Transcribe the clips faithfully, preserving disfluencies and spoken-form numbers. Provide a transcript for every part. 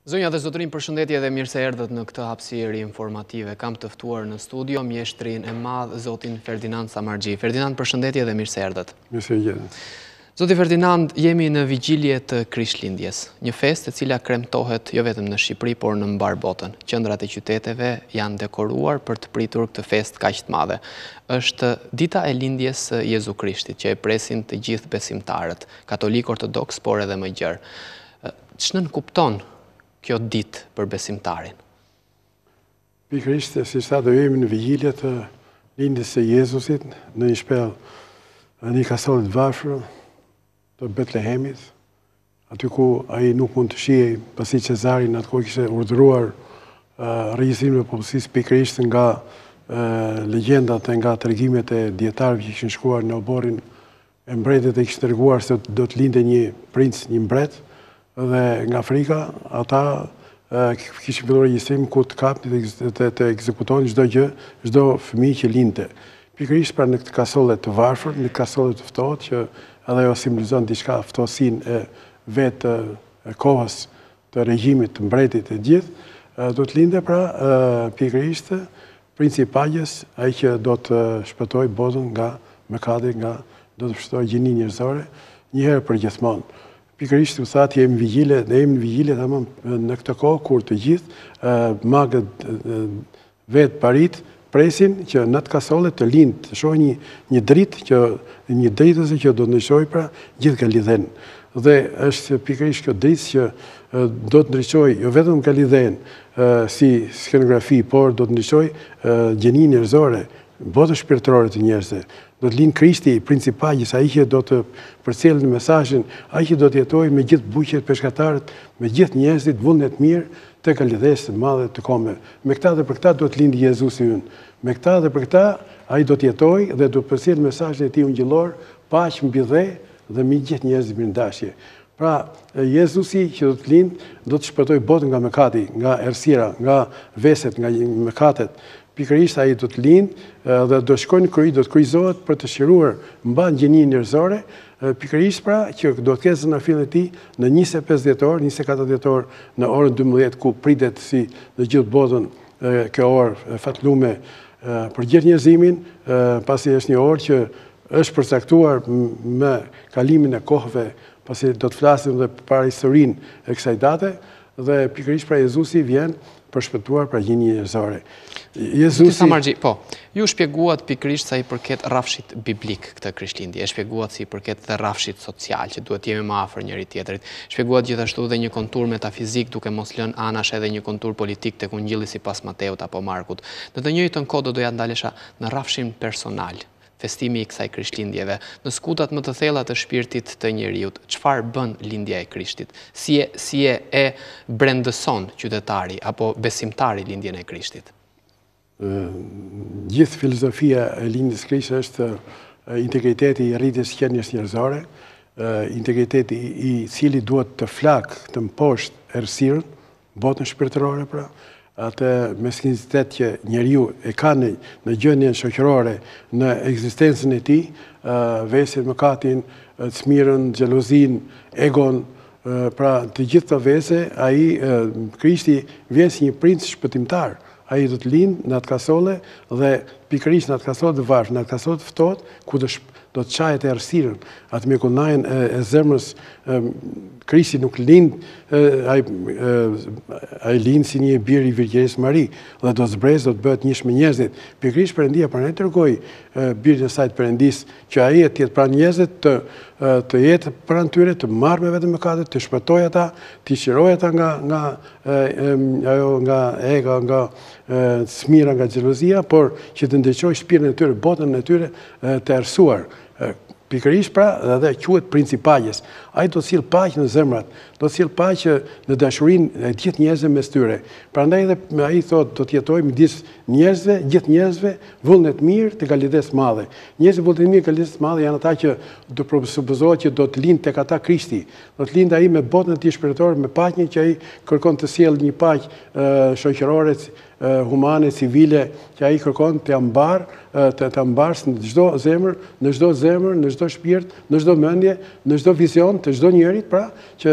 Zonja dhe zotërin, përshëndetje dhe mirë se erdhët në këtë hapësirë informative. Kam të ftuar në studio mjeshtrin e madh, zotin Ferdinand Samargji. Ferdinand, përshëndetje dhe mirë se erdhët. Mirë se erdhët. Zoti Ferdinand, jemi në vigjilje të Krishtlindjes, një festë e cila kremtohet jo vetëm në Shqipëri, por në mbar botën. Qendrat e qyteteve janë dekoruar për të pritur këtë festë kaq të madhe. Është dita e lindjes së Jezu Krishtit, që e presin të gjithë besimtarët, katolik, ortodoks, por edhe më gjerë. Ç'nën kupton kjo ditë për besimtarin? Pikërisht, si sa do jemi në vigjilje të lindjes së Jezusit në një shpellë, në një kasoll të varfër të Betlehemit, aty ku ai nuk mund të shihej pasi Cezari në atë kohë kishte urdhëruar uh, regjistrimin e popullsisë, pikërisht nga uh, legjendat e nga tregimet e dietarëve që kishin shkuar në oborrin e mbretit e kishin treguar se do të lindte një princ, një mbret, dhe nga Afrika, ata uh, kishin filluar regjistrim ku të kapnin dhe të, të ekzekutonin çdo gjë, çdo fëmijë që lindte. Pikërisht pra në këtë kasolle të varfër, në kasolle të ftohtë, që edhe ajo simbolizon diçka ftosinë e vetë e kohës të regjimit të mbretit të gjithë, uh, do të lindte pra uh, pikërisht princi i paqes, ai që do të shpëtojë botën nga mëkati, nga do të shpëtojë gjininë njerëzore një herë për gjithmonë. Pikërisht u thatë jemi vigjile, dhe jemi në vigjile tamam në këtë kohë kur të gjithë uh, magët uh, vetë parit presin që në të kasolle të lindë, të shohë një, një dritë, që, një dritëse që do të ndryshojë pra gjithë Galilehen. Dhe është pikërisht kjo dritë që uh, do të ndryshojë jo vetëm Galilehen uh, si skenografi, por do të ndryshojë uh, gjininë njerëzore, botën shpirtërore të njerëzve. Do të lind Krishti, princi i paqes, ai që do të përcjellë mesazhin, ai që do të jetojë me gjithë buqet peshkatarët, me gjithë njerëzit, vullnet mirë të Galilesë së madhe të kombëve. Me këta dhe për këta do të lindë Jezusi ynë. Me këta dhe për këta ai do të jetojë dhe do të përcjellë mesazhin e tij ungjillor, paqë mbi dhe dhe mbi gjithë njerëzit mirëdashje. Pra, Jezusi që do të lindë do të shpëtojë botën nga mëkati, nga errësira, nga veset, nga mëkatet. Pikërisht ai do të lindë dhe do shkojë në krye, do të kryqëzohet për të shiruar mban gjininë njerëzore, pikërisht pra që do të ketë zënafillin e tij në njëzet e pesë dhjetor, njëzet e katër dhjetor në orën dymbëdhjetë, ku pritet si në gjithë botën kjo orë fatlume për gjithë njerëzimin, pasi është një orë që është përcaktuar me kalimin e kohëve, pasi do të flasim dhe për historinë e kësaj date, dhe pikërisht pra Jezusi vjen për shpëtuar pra gjininë njerëzore. Jezusi Samargji, po, ju shpjeguat pikërisht sa i përket rrafshit biblik këtë Krishtlindje, e shpjeguat si i përket dhe rrafshit social, që duhet jemi më afër njëri tjetrit. Shpjeguat gjithashtu dhe një kontur metafizik, duke mos lënë anash edhe një kontur politik tek Ungjilli sipas Mateut apo Markut. Në të njëjtën kohë do doja ndalesha në rrafshin personal, festimi i kësaj Krishtlindjeve, në skutat më të thella të shpirtit të njeriut. Çfarë bën lindja e Krishtit? Si e, si e, e brendëson qytetari apo besimtari lindjen e Krishtit? Gjithë filozofia e lindjes së Krishtit është integriteti i rritjes qenies njerëzore, integriteti i cili duhet të flak, të mposhtë errësirën, botën shpirtërore pra, atë meskinicitet që njeriu e ka në, në gjendjen shoqërore, në ekzistencën e tij, vesin, mëkatin, çmirën, xhelozin, egon, pra të gjithë këto vese, ai Krishti vjen si një princ shpëtimtar. Ai do të lindë në atë kasolle dhe pikërisht në atë kasolle të varfër, në atë kasolle të ftohtë, ku do, do të çajet e errësirën, atë mrekulljën e, e zemrës. Krishti nuk lind, ai ai lind si një bir i Virgjërisë Mari, dhe do zbresë, do të bëhet njësh me njerëzit. Pikërisht Perëndia pranë tregoi birin e saj të Perëndis që ai të jetë pranë njerëzit, të të jetë pranë tyre, të marrë me vetëm mëkatet, të shpëtojë ata, të shirojë ata nga nga ajo nga ega, nga smira, nga xhelozia, por që të ndriçojë shpirtin e tyre, botën e tyre të errësuar. Pikërisht pra edhe quhet princi i paqes. Ai do të sill paqe në zemrat, do të sill paqe në dashurinë e gjithë njerëzve mes tyre. Prandaj edhe ai thotë do të jetojë midis njerëzve, gjithë njerëzve, vullnet mirë të Galilesë së Madhe. Njerëzit vullnet mirë të Galilesë së Madhe janë ata që do presupozohet që do të lindë tek ata Krishti. Do të lindë ai me botën e tij shpirtërore, me paqen që ai kërkon të sjellë një paqe shoqërore, humane, civile, që ai kërkon të ambar, të të ambarës në çdo zemër, në çdo zemër, në çdo shpirt, në çdo mendje, në çdo vizion të çdo njerit, pra që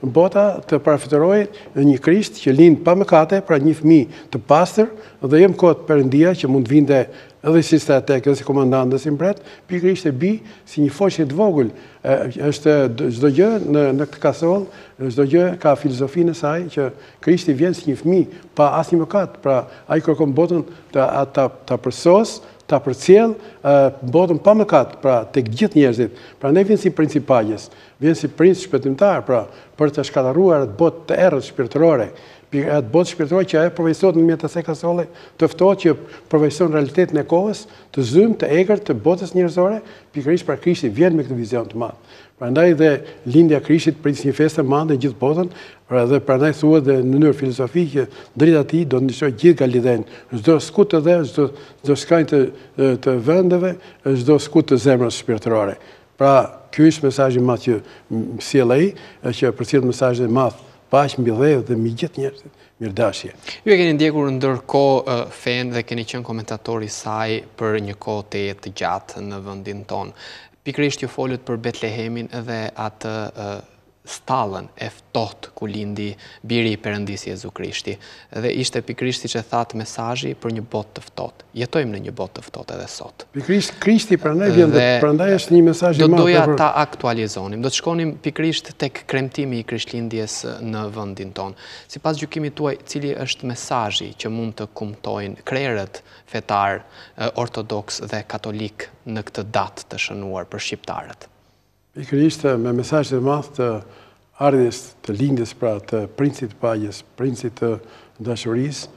bota të parafitërojë një Krisht që lind pa mëkate, pra një fëmijë të pastër, dhe jem kot Perëndia që mund vinte edhe si strateg, edhe si komandant, edhe si mbret, pikërisht e bi si një foqe të vogël. Është çdo gjë në në këtë kasol, çdo gjë ka filozofinë e saj që Krishti vjen si një fëmijë pa asnjë mëkat, pra ai kërkon botën ta ta ta përsos, ta përcjell botën pa mëkat, pra tek gjithë njerëzit. Prandaj vjen si principales, vjen si princ shpëtimtar, pra për të shkatërruar atë botë të errët shpirtërore. Atë botë shpirtërore që ajo përvejsohet në mjet asaj kasole, të ftohet që përvejson realitetin e kohës, të zymë, të egër, të botës njerëzore, pikërisht pra Krishti vjen me këtë vizion të madh. Prandaj dhe lindja e Krishtit prit një festë të madhe gjithë botën, pra dhe prandaj thuhet dhe në mënyrë filozofike drita e tij do të ndriçojë gjithë Galileën, çdo skut të dhe, çdo çdo skajnë të, të vendeve, çdo skut të zemrës shpirtërore. Pra ky është mesazhi i madh që sjell ai, që përcjell mesazhin e madh paqë mbi dhe dhe mbi gjithë njerëzit, mirëdashje. Ju e keni ndjekur ndërkohë fen dhe keni qenë komentator i saj për një kohë të jetë gjatë në vendin tonë. Pikërisht ju folët për Betlehemin dhe atë stallën e ftohtë ku lindi biri i Perëndisë Jezu Krishti. Dhe ishte pikërisht siç e thatë mesazhi për një botë të ftohtë. Jetojmë në një botë të ftohtë edhe sot. Pikërisht Krishti prandaj vjen dhe prandaj është një mesazh i madh. Do doja ta aktualizonim. Do të shkonim pikërisht tek kremtimi i Krishtlindjes në vendin tonë. Sipas gjykimit tuaj, cili është mesazhi që mund të kumtojnë krerët fetar, ortodoks dhe katolik në këtë datë të shënuar për shqiptarët? Pikërisht me mesazhin e madh të ardhjes të lindjes pra të princit të paqes, princit të dashurisë,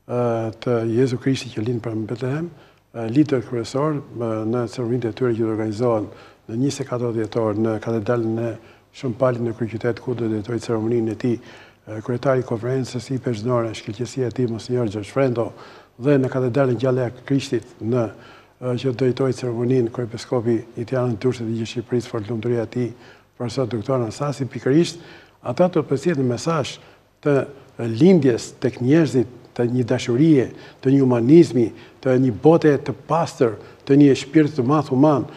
të Jezu Krishtit që lind pranë Betlehem, lider kryesor në ceremonitë e tyre që organizohen në njëzet e katër dhjetor në katedralën e Shëmpalit në kryeqytet ku do të drejtojë ceremoninë e tij kryetari i konferencës i pesëdhënore, shkëlqësia e tij Monsinjor Gjergj Frendo, dhe në katedralën Gjallë e Krishtit në që drejtoi ceremoninë kryepiskopi i Tiranës, Durrësit dhe gjithë Shqipërisë, for lumturia e tij, profesor doktor Anastasi, pikërisht ata të përcjellin një mesazh të lindjes tek njerëzit, të një dashurie, të një humanizmi, të një bote të pastër, të një shpirt të madh human,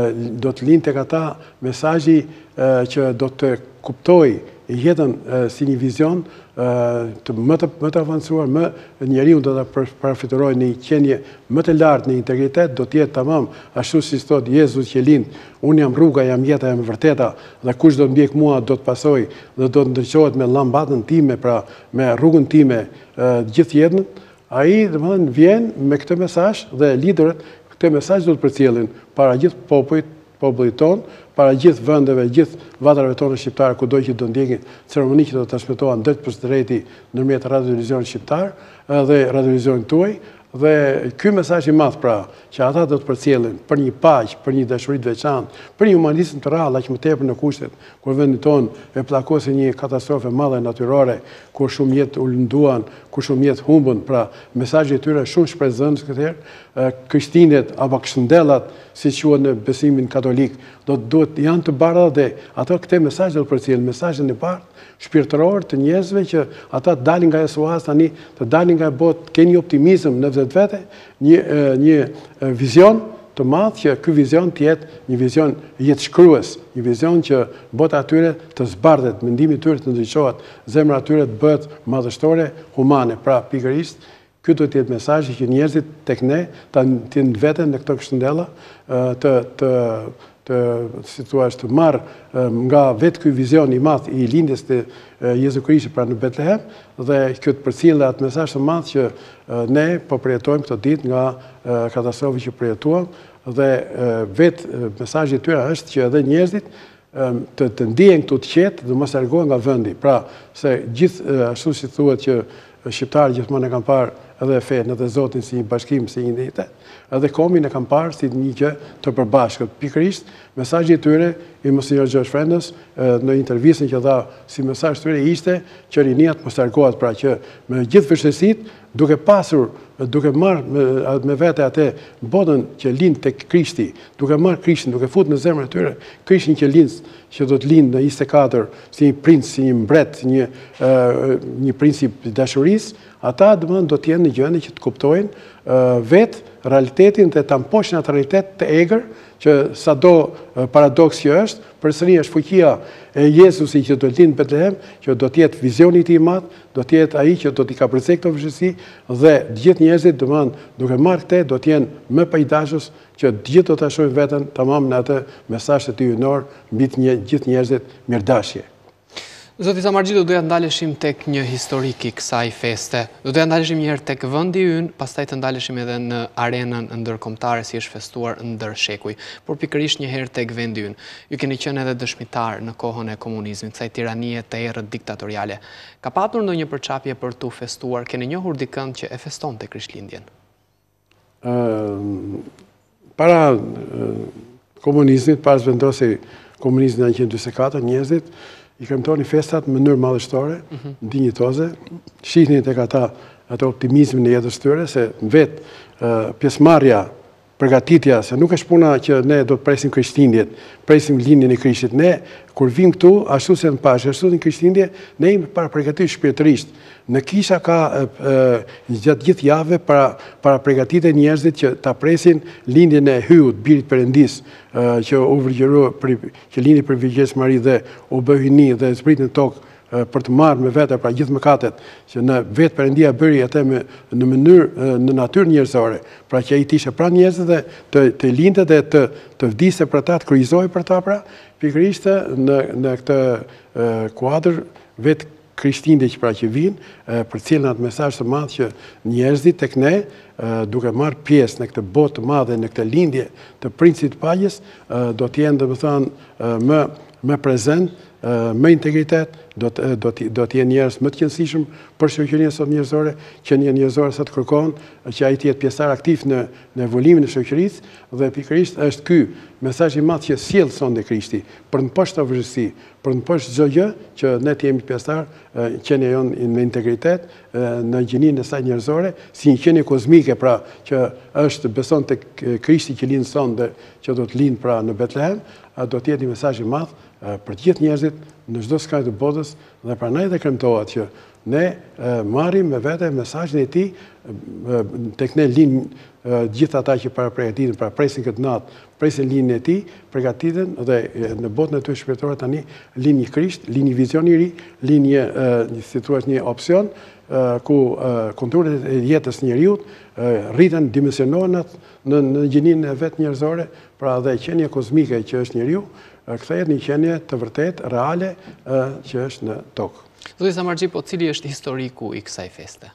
do të lind tek ata mesazhi që do të kuptojë jetën si një vizion të më të, më të avancuar, më njeriu do ta parafitërojë në një qenie më të lartë në integritet, do të jetë tamam ashtu si thot Jezu që lind, unë jam rruga, jam jeta, jam e vërteta, dhe kush do të ndjek mua do të pasojë dhe do të ndriçohet me llambatën time, pra me rrugën time gjithë jetën. Ai domethënë vjen me këtë mesazh dhe liderët këtë mesazh do të përcjellin para gjithë popullit, popullit tonë, para gjithë vendeve, gjithë vatrave tonë shqiptare, kudo që do ndjekin ceremoni që do të transmetohen drejt për drejti nëpërmjet radiovizionit shqiptar dhe radiovizionit tuaj. Dhe ky mesazh i madh pra, që ata do të përcjellin për një paqë, për një dashuri të veçantë, për një humanizëm të rrallë, aq më tepër në kushtet kur vendi tonë e plakosi një katastrofë madhe natyrore, kur shumë jetë u lënduan, kur shumë jetë humbën, pra mesazhi i tyre shumë shpresëzënës këtë herë, krishtinët apo kështëndellat, siç quhen në besimin katolik, do të duhet janë të bardha dhe ato këtë mesazh do të përcjellin, mesazhin e bardhë shpirtëror të njerëzve që ata të dalin nga Jesuas tani, të dalin nga botë, keni një optimizëm në vetvete, një një vizion të madh që ky vizion të jetë një vizion jetëshkrues, një vizion që bota atyre të zbardhet, mendimi i tyre të ndriçohet, zemra atyre të bëhet madhështore, humane. Pra pikërisht ky do të jetë mesazhi që njerëzit tek ne ta tin veten në këto kështëndella të të të situash të marr nga vetë ky vizion i madh i lindjes të Jezu Krishtit pra në Betlehem dhe kjo të përcjellë atë mesazh të madh që ne po përjetojmë këtë ditë nga katastrofa që përjetuam dhe vetë mesazhi i tyre është që edhe njerëzit të të ndihen këtu të qetë dhe mos largohen nga vendi. Pra se gjithë ashtu si thuhet që shqiptarët gjithmonë e kanë parë edhe fenë edhe Zotin si një bashkim, si një identitet, edhe komin e kanë parë si një gjë të përbashkët. Pikërisht, mesazhi i tyre i Monsinjor Gjergj Frendos në intervistën që dha si mesazh tyre ishte që rinia të mos largohet, pra që me gjithë vështirësitë, duke pasur, duke marrë me, me vete atë botën që lind tek Krishti, duke marrë Krishtin, duke futur në zemrën e tyre, Krishtin që lind, që do të lind në njëzet e katër si një princ, si një mbret, një uh, një princip dashurisë, ata domethënë do të jenë në gjendje që të kuptojnë uh, vetë realitetin dhe ta mpoqin atë realitet të egër që sa do paradoks që është, përsëri është fuqia e Jezusi që do të lind në Betlehem, që do të jetë vizioni i tij i madh, do të jetë ai që do t'i kapërcejë këto vështirësi dhe të gjithë njerëzit, domethënë, duke marrë këtë, do të jenë më pajdashës që të gjithë do ta shohin veten tamam në atë mesazh të tij hynor mbi të gjithë njerëzit mirëdashje. Zoti Samargji, do doja ndaleshim tek një historik i kësaj feste. Do doja ndaleshim një herë tek vendi ynë, pastaj të ndaleshim edhe në arenën ndërkombëtare si është festuar ndër shekuj. Por pikërisht një herë tek vendi ynë. Ju keni qenë edhe dëshmitar në kohën e komunizmit, kësaj tiranie të errët diktatoriale. Ka patur ndonjë përçapje për tu festuar? Keni njohur dikën që e festonte Krishtlindjen? Uh, para uh, komunizmit, para vendosi komunizmi në një njëzet e katër, njerëzit i kremtoni festat në mënyrë madhështore, mm -hmm. dinjitoze, shihni tek ata atë optimizmin e jetës tyre, se vetë uh, pjesëmarrja, përgatitja, se nuk është puna që ne do të presim Krishtlindjet, presim lindjen e Krishtit. Ne, kur vim këtu, ashtu se në pashë, ashtu në Krishtlindje, ne jemi para përgatitur shpirtërisht. Në kisha ka e, e, gjatë gjithë jave para, para përgatitur njerëzit që ta presin lindjen e hyut, birit Perëndis, e, që u vërgjërua, që lindi për Virgjës Mari dhe u bë hyjni dhe zbrit në tokë për të marrë me vete pra gjithë mëkatet që në vetë Perëndia bëri atë me në mënyrë në natyrë njerëzore, pra që ai të ishte pranë njerëzve dhe të të lindte dhe të të vdiste për ta, të kryqëzohej për ta, pra pikërisht në në këtë kuadër vetë Krishtlindje që pra që vinë për cilën atë mesazh të madh që njerëzit tek ne duke marrë pjesë në këtë botë të madhe, në këtë lindje të Princit të Paqes, do të jenë domethënë më më prezent, me integritet, do të do të do të jenë njerëz më të qëndrueshëm për shoqërinë sot njerëzore, që një njerëzore sa të kërkon që ai të jetë pjesëtar aktiv në në evolimin e shoqërisë dhe pikërisht është ky mesazhi i madh që sjell sonte Krishti për të poshtë vështirësi, për të poshtë çdo gjë që ne të jemi pjesëtar qenia jon me integritet në gjininë e saj njerëzore, si një qenie kozmike pra që është beson tek Krishti që lind sonte, që do të lind pra në Betlehem, do të jetë një mesazh i madh për të gjithë njerëzit në çdo skaj të botës dhe prandaj dhe kremtohet që ne marrim me vete mesazhin e tij tek ne lind gjithë ata që para përgatiten, pra presin këtë natë, presin lindjen e tij, përgatiten dhe në botën e tyre shpirtërore tani lind një Krisht, lind një vizion i ri, lind një, si thua, një opsion ku konturet e jetës njeriut rriten, dimensionohen në në gjininë e vet njerëzore, pra dhe qenia kozmike që është njeriu kthehet një qenie të vërtet, reale, që është në tokë. Zoti Samargji, po cili është historiku i kësaj feste?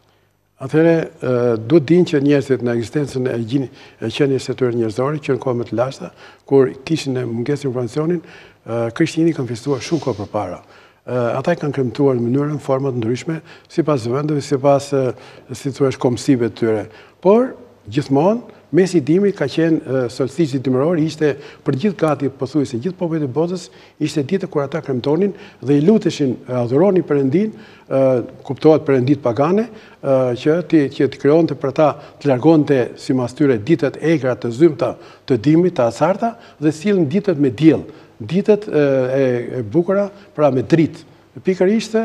Atëherë, duhet dinë që njerëzit në ekzistencën e qenies së tyre njerëzore, që në kohë më të lashta, kur kishin mungesë informacionin, krishterët kanë festuar shumë kohë përpara. Ata kanë kremtuar në mënyrën, forma të ndryshme, sipas vendeve, sipas si thua kombësive të tyre. Por gjithmonë mesi i dimrit ka qenë solstici dimëror, ishte për gjithë gati pothuajse gjithë popujt e botës, ishte ditë kur ata kremtonin dhe i luteshin, adhuronin Perëndin, kuptohet perëndit pagane, që të që të krijonte për ata të largonte sipas tyre ditët egra të zymta të dimrit, të acarta dhe sillnin ditët me diell, ditët e bukura pra me dritë. Pikërisht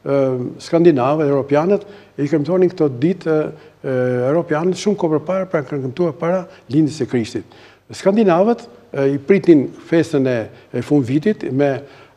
skandinavë, europianët i kremtonin këto ditë europianët shumë kohë përpara, pra kanë kremtuar para lindjes së Krishtit. Skandinavët i pritin festën e fund vitit me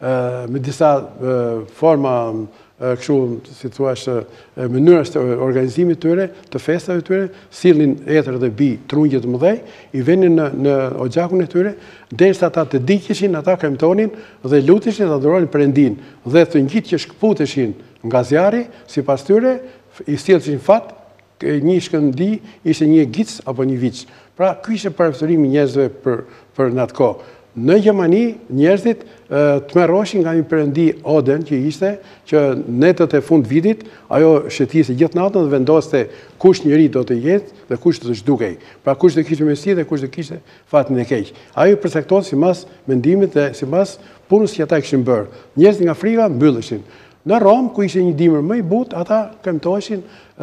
me disa forma kështu, si thua, mënyrës të organizimit tyre, të festave tyre, sillnin etër dhe bi trunjë të mëdhej, i venin në në oxhakun e tyre, derisa ata të diqeshin, ata kremtonin dhe luteshin dhe adhuronin Perëndin, dhe të ngjit që shkputeshin nga zjarri, sipas tyre, i sjellshin fat, një shkëndi ishte një gic apo një viç. Pra, ky ishte parafsërimi i njerëzve për për në atë kohë. Në Gjermani, njerëzit tmerroshin nga një perëndi Oden që ishte, që netët e fund vitit, ajo shëtiste gjithë natën dhe vendoste kush njeri do të jetë dhe kush do të zhdukej. Pra kush do kishte mirësi dhe kush do kishte fatin e keq. Ajo përcaktohet sipas mendimit dhe sipas punës që ata kishin bërë. Njerëzit nga frika mbylleshin. Në Rom, ku ishte një dimër më i butë, ata kremtoheshin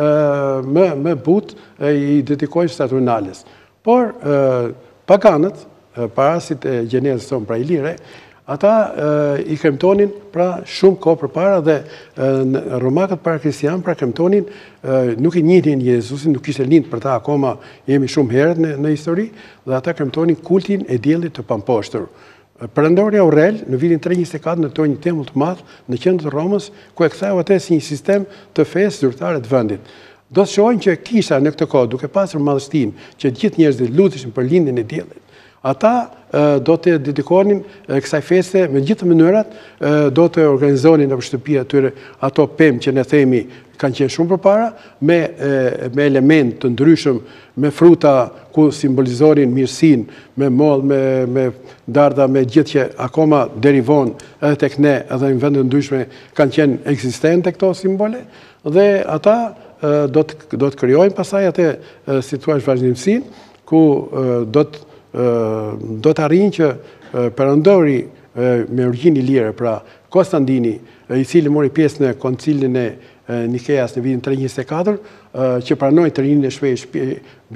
më më butë i dedikoheshin Saturnales. Por paganët, parasit e gjenezës tonë pra ilire, ata i kremtonin pra shumë kohë përpara dhe romakët para kristian pra kremtonin nuk i njihnin Jezusin, nuk ishte lind për ta akoma, jemi shumë herët në, në histori, dhe ata kremtonin kultin e diellit të pamposhtur. Perëndori Aurel në vitin tre njëzet e katër ndërtoi një tempull të madh në qendër të Romës, ku e ktheu atë si një sistem të fesë zyrtare të vendit. Do të shohim që kisha në këtë kohë, duke pasur madhështinë që gjithë njerëzit lutishin për lindjen e diellit, ata do të dedikonin kësaj feste me gjithë mënyrat, do të organizonin në shtëpi atyre ato pemë që ne themi kanë qenë shumë përpara, me, me element të ndryshëm, me fruta ku simbolizonin mirësinë, me mollë, me, me darda, me gjithë që akoma derivon edhe tek ne, edhe në vende ndryshme kanë qenë eksistente këto simbole, dhe ata do të, do të krijojnë pasaj atë situash vazhdimsinë, ku do të do të arrijnë që perëndori me origjinë lire, pra Konstantini, i cili mori pjesë në koncilin e Nikeas në vitin tre njëzet e katër, që pranoi të rinjën e shpejtë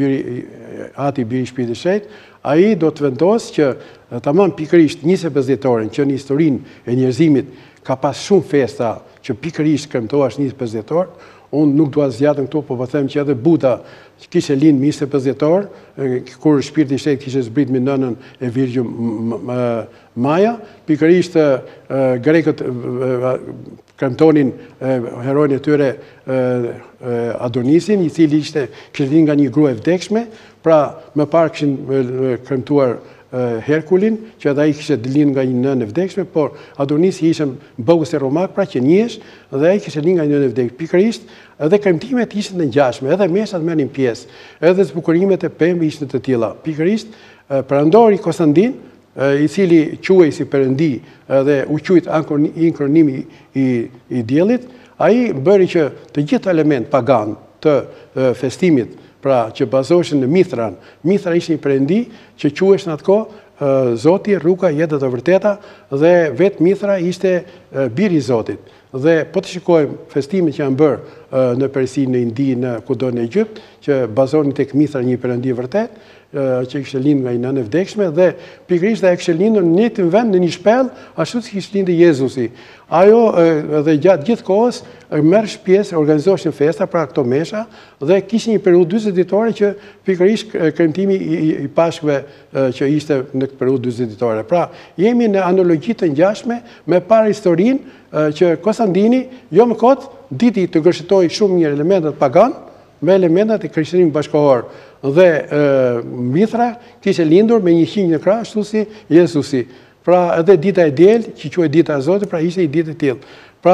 ati biri Shpirtit të Shenjtë, ai do të vendosë që tamam pikërisht njëzet e pesë dhjetorin që në historinë e njerëzimit ka pas shumë festa që pikërisht kremtohesh njëzet e pesë dhjetor. Unë nuk dua zgjatën këtu, po po them që edhe Buda kishte lind njëzet e pesë dhjetor, kur Shpirti i Shenjtë kishte zbrit me nënën e Virgjën Maja, pikërisht grekët kremtonin heroin e tyre Adonisin, i cili ishte kishte lind nga një grua e vdekshme, pra më parë kishin kremtuar Herkulin, që edhe ai kishte lind nga një nënë e vdekshme, por Adonisi ishte mbogës e romak, pra që njihesh, dhe ai kishte lind nga një nënë e vdekshme. Pikërisht, edhe kremtimet ishin të ngjashme, edhe mesat merrnin pjesë, edhe zbukurimet e pembe ishin të tilla. Pikërisht, perëndori Konstantin, i cili quhej si perëndi dhe u quajt inkronimi i, i diellit, ai bëri që të gjithë element pagan të festimit, pra që bazoheshin në Mithran. Mithra ishte një perëndi që quhesh në atë kohë Zoti, rruga, jeta e vërteta, dhe vetë Mithra ishte biri i Zotit. Dhe po të shikojmë festimet që janë bërë në Persi, në Indi, në kudo në Egjipt, që bazohen tek Mithra, një perëndi e vërtet, që kishte lind nga një nënë e vdekshme, dhe pikërisht ai kishte lindur në një vend, në një shpellë, ashtu si kishte lindur Jezusi. Ajo dhe gjatë gjithë kohës merresh pjesë, organizoheshin festa pra këto mesha, dhe kishte një periudhë dyzet ditore që pikërisht kremtimi i, i pashkëve që ishte në këtë periudhë dyzet ditore. Pra, jemi në analogji të ngjashme me para historinë që Konstantini jo më kot diti të gërshëtoi shumë mirë elementet pagan me elementet e krishterimit bashkëkohor. Dhe Mithra kishte lindur me një qinj në krah, ashtu si Jezusi. Pra edhe dita e diel, që quhet dita e Zotit, pra ishte një ditë e tillë. Pra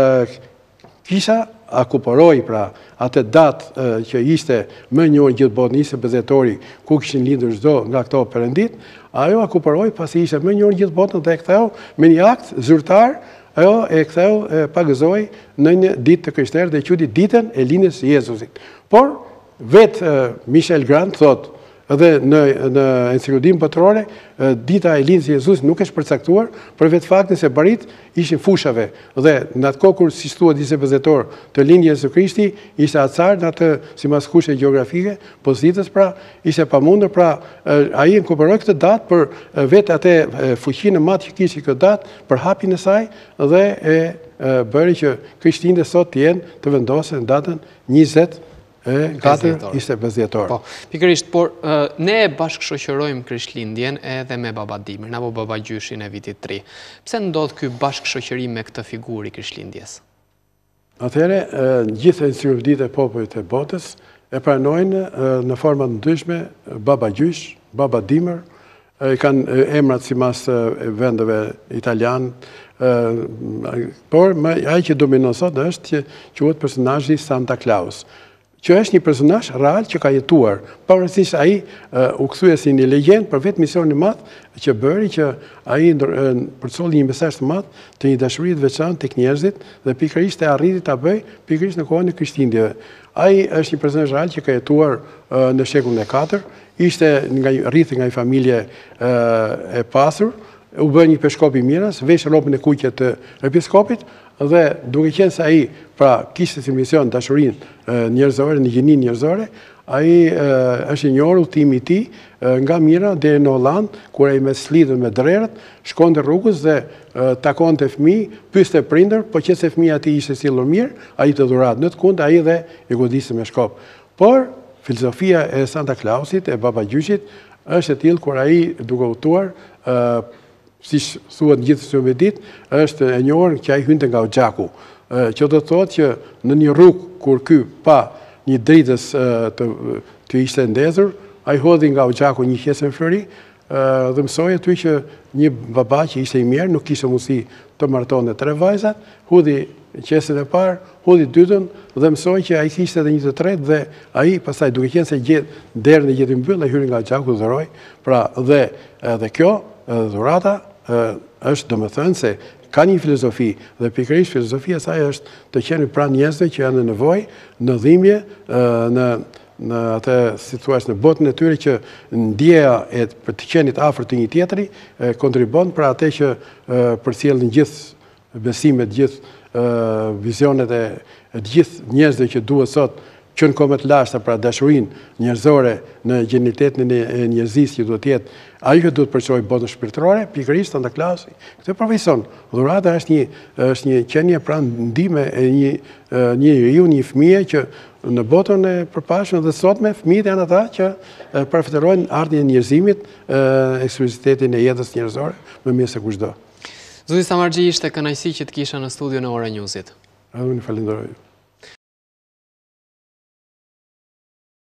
kisha akuporoi pra atë datë që ishte më e njohur gjithë botën, njëzet e pesë dhjetori, ku kishin lindur çdo nga këto perëndit, ajo akuporoi pasi ishte më e njohur gjithë botën dhe e ktheu me një akt zyrtar, ajo e ktheu e pagëzoi në një ditë të krishterë dhe quajti ditën e lindjes së Jezusit. Por vetë Michel Grant thot, edhe në, në enciklopedinë botërore, dita e lindjes së Jezusit nuk është përcaktuar, për vetë faktin se barit ishin fushave. Dhe në atë kohë kur si thuhet njëzet e pesë dhjetor të lindjes Jezu Krishti, ishte acar në atë sipas kushte gjeografike, pozitës, pra ishte pamundur, pra ai inkorporoi këtë datë për vetë atë fuqinë e madhe që kishte këtë datë, për hapjen e saj dhe e bëri që krishtinët sot të jenë të vendosen datën njëzet e katër ishte pesë dhjetor. Po, pikërisht, por ne e bashkëshoqërojmë Krishtlindjen edhe me Baba Dimrin apo Baba Gjyshin e vitit tri. Pse ndodh ky bashkëshoqërim me këtë figurë i Krishtlindjes? Atëherë, gjithë enciklopeditë e popullit të botës e pranojnë në forma të ndryshme Baba Gjysh, Baba Dimër, i kanë emrat sipas vendeve italian, por ai që dominon sot është që quhet personazhi Santa Claus, që është një personazh real që ka jetuar, pavarësisht ai u kthye si një legjendë për vetë misionin e madh që bëri, që ai përcolli një mesazh të madh të një dashurie të veçantë tek njerëzit dhe pikërisht e arriti ta bëj pikërisht në kohën e Krishtlindjeve. Ai është një personazh real që ka jetuar në shekullin e katër, ishte nga rrithi nga një familje e pasur, u bë një peshkop i miras, vesh rrobën e kuqe të episkopit, dhe duke qenë se ai pra kishte si mision dashurinë njerëzore, në gjininë njerëzore, ai është i njohur udhëtimi i tij nga Mira deri në Hollandë, kur ai me slidhen me drerët, shkonte rrugës dhe takonte fëmijë, pyeste prindër, po qëse fëmia ati ishte sillur mirë, ai të dhuratë në të kundë, ai dhe i godiste me shkop. Por filozofia e Santa Clausit, e Baba Gjyqit, është e tillë kur ai duke udhëtuar, si thuhet gjithë së me ditë, është e njohur që ai hynte nga Xhaku. Që do të thotë që në një rrugë kur ky pa një dritës të, të ishte ndezur, ai hodhi nga Xhaku një qesë flori dhe mësoi aty që një baba që ishte i mirë, nuk kishte mundësi të martonte tre vajzat, hodhi qesën e parë, hodhi dytën dhe mësoi që ai kishte edhe një të tretë dhe ai pastaj duke qenë se gjet derën e gjeti mbyll, ai hyri nga Xhaku dhuroi. Pra dhe edhe kjo dhurata është domethënë se ka një filozofi dhe pikërisht filozofia e saj është të qenë pranë njerëzve që janë në nevojë, në dhimbje, në në atë si thua në botën e tyre që ndjeja e për të qenit afër të një tjetri kontribon për atë që përcjellin gjithë besimet, gjithë vizionet e të gjithë njerëzve që duhet sot që në komet lashta pra dashurinë njerëzore në gjenitetin e njerëzisë që duhet të jetë ai që duhet përçoj botën shpirtërore, pikërisht Santa Clausi këtë profesion. Dhurata është një është një qenie pranë ndihme e një një njeriu, një fëmije që në botën e përpashme dhe sotme fëmijët janë ata që përfitojnë ardhin e njerëzimit, eksklusivitetin e jetës njerëzore më mirë se kushdo. Zoti Samargji, ishte kënaqësi që të kisha në studio në Ora Newsit. Unë falenderoj.